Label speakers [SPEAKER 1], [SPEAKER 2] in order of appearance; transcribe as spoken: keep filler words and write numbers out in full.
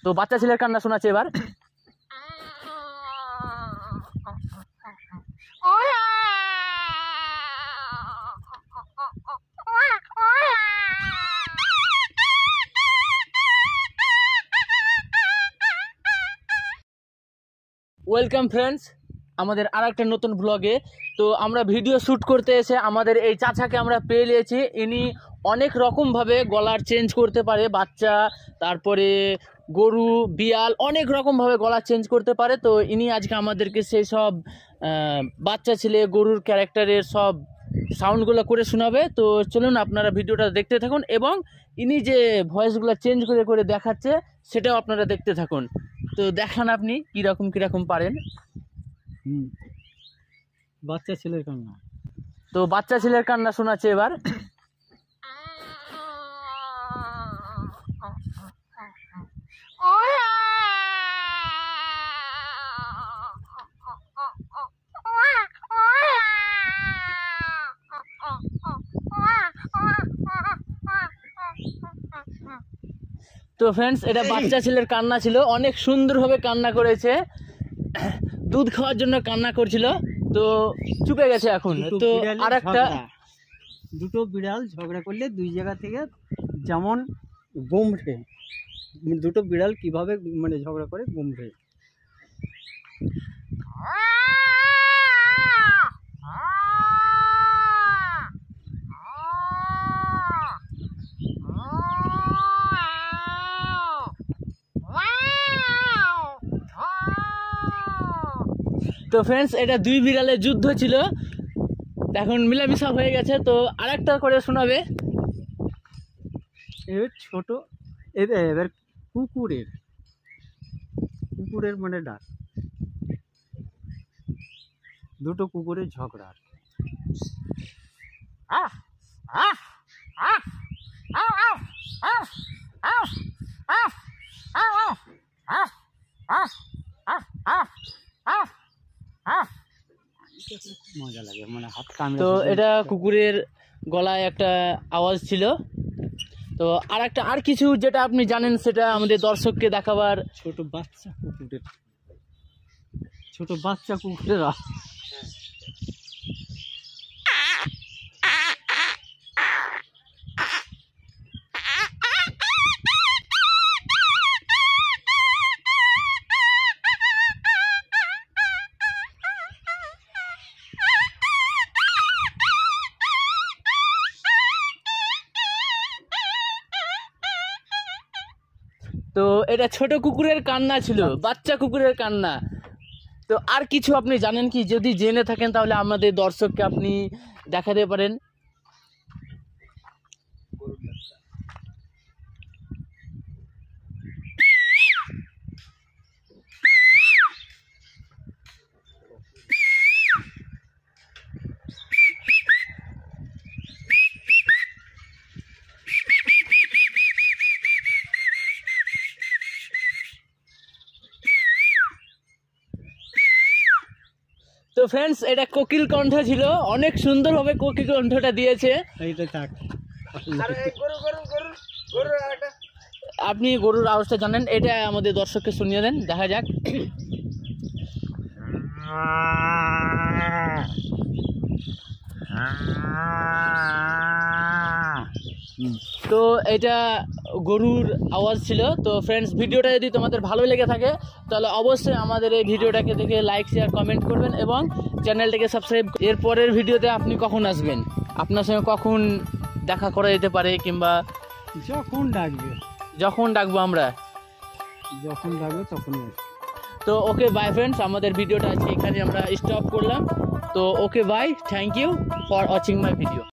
[SPEAKER 1] তো বাচ্চা ছেলের কান্না শোনাচ্ছে এবার। ওয়েলকাম ফ্রেন্ডস আমাদের আর একটা নতুন ব্লগে। তো আমরা ভিডিও শ্যুট করতে এসে আমাদের এই চাচাকে আমরা পেয়ে নিয়েছি। ইনি অনেক রকমভাবে গলার চেঞ্জ করতে পারে, বাচ্চা, তারপরে গরু, বিড়াল, অনেক রকমভাবে গলা চেঞ্জ করতে পারে। তো ইনি আজকে আমাদেরকে সেই সব বাচ্চা ছেলে গরুর ক্যারেক্টারের সব সাউন্ডগুলো করে শোনাবে। তো চলুন আপনারা ভিডিওটা দেখতে থাকুন এবং ইনি যে ভয়েসগুলো চেঞ্জ করে করে দেখাচ্ছে সেটাও আপনারা দেখতে থাকুন। তো দেখান আপনি কীরকম কীরকম পারেন।
[SPEAKER 2] হুম বাচ্চা ছেলের কান্না।
[SPEAKER 1] তো বাচ্চা ছেলের কান্না শোনাচ্ছে এবার। তো ফ্রেন্ডস এটা বাচ্চা ছেলের কান্না ছিল, অনেক সুন্দরভাবে কান্না করেছে, দুধ খাওয়ার জন্য কান্না করছিল, তো চুপে গেছে এখন। তো আর একটা
[SPEAKER 2] দুটো বিড়াল ঝগড়া করলে দুই জায়গা থেকে যেমন গোমড়ে, দুটো বিড়াল কিভাবে মানে ঝগড়া করে গোমড়ে।
[SPEAKER 1] তো ফ্রেন্ডস এটা দুই বিড়ালের যুদ্ধ ছিল, এখন মিলামিশা হয়ে গেছে। তো আরেকটা করে শোনাবে।
[SPEAKER 2] এবার ছোট এবার কুকুরের কুকুরের মানে ডাক, দুটো কুকুরের ঝগড়া। মজা লাগে মানে হাত কামড়ে।
[SPEAKER 1] তো এটা কুকুরের গলায় একটা আওয়াজ ছিল। তো আর একটা আর কিছু যেটা আপনি জানেন সেটা আমাদের দর্শককে দেখাবার।
[SPEAKER 2] ছোট বাচ্চা কুকুরের ছোট বাচ্চা কুকুরেরা
[SPEAKER 1] তো এটা ছোট কুকুরের কান্না ছিল, বাচ্চা কুকুরের কান্না। তো আর কিছু আপনি জানেন কি? যদি জেনে থাকেন তাহলে আমাদের দর্শককে আপনি দেখাতে পারেন। তো ফ্রেন্ডস এটা কোকিল কণ্ঠ ছিল, অনেক সুন্দরভাবে কোকিল কণ্ঠটা দিয়েছে। আপনি গরুর আওয়াজটা জানেন, এটা আমাদের দর্শককে শুনিয়ে দেন, দেখা যাক। তো এটা গরুর আওয়াজ ছিল। তো ফ্রেন্ডস ভিডিওটা যদি তোমাদের ভালো লেগে থাকে তাহলে অবশ্যই আমাদের এই ভিডিওটাকে দেখে লাইক শেয়ার কমেন্ট করবেন এবং চ্যানেলটাকে সাবস্ক্রাইব। এর পরের ভিডিওতে আপনি কখন আসবেন, আপনার সঙ্গে কখন দেখা করা যেতে পারে, কিংবা
[SPEAKER 2] যখন ডাকবে
[SPEAKER 1] যখন ডাকবো আমরা
[SPEAKER 2] যখন ডাকবে তখন।
[SPEAKER 1] তো ওকে বাই ফ্রেন্ডস, আমাদের ভিডিওটা আজকে এখানে আমরা স্টপ করলাম। তো okay bye, thank you for watching my video.